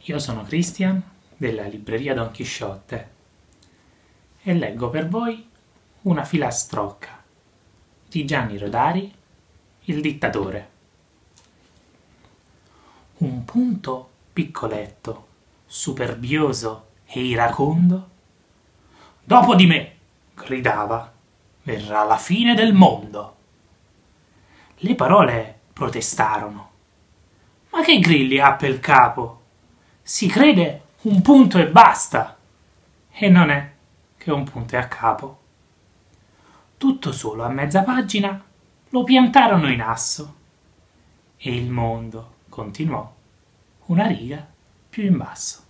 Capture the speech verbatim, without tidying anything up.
Io sono Christian della libreria Don Chisciotte e leggo per voi una filastrocca di Gianni Rodari, Il dittatore. Un punto piccoletto, superbioso e iracondo, dopo di me, gridava, verrà la fine del mondo. Le parole protestarono. Ma che grilli ha pel capo? Si crede un punto e basta, e non è che un punto e a capo. Tutto solo a mezza pagina lo piantarono in asso, e il mondo continuò una riga più in basso.